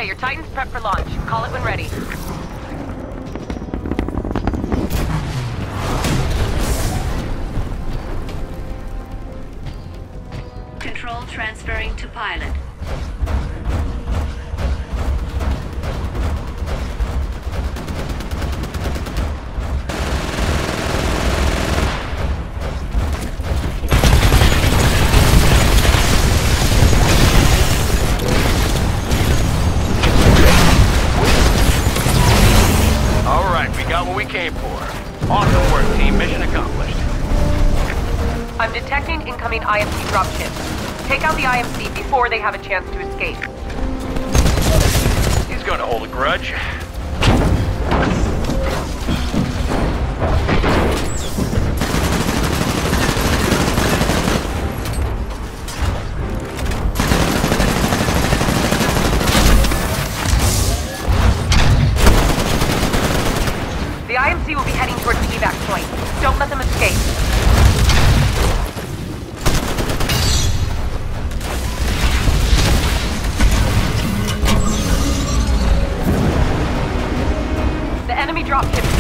Okay, your Titan's prepped for launch. Call it when ready. Control transferring to pilot. What we came for. Awesome work, team. Mission accomplished. I'm detecting incoming IMC dropships. Take out the IMC before they have a chance to escape. He's gonna hold a grudge. The IMC will be heading towards the evac point. Don't let them escape. The enemy dropship